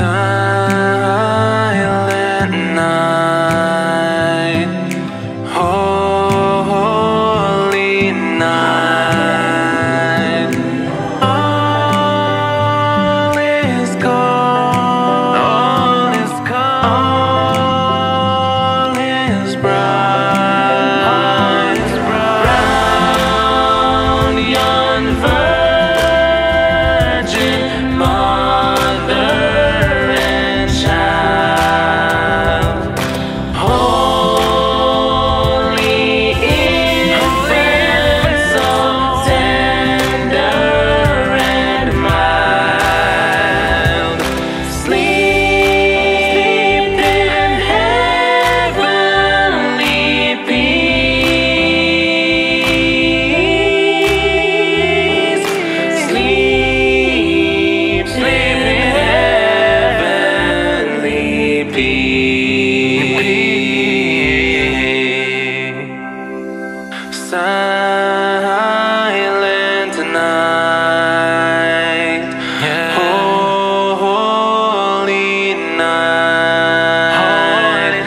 silent night, holy night. All is calm, all is calm, all is bright, round yon virgin mother and child, holy infant, so tender and mild, sleep in heavenly peace. Sleep, sleep in heavenly peace. Silent night, holy night,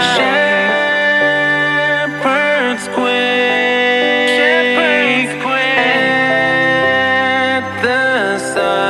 shepherds quake at the sight.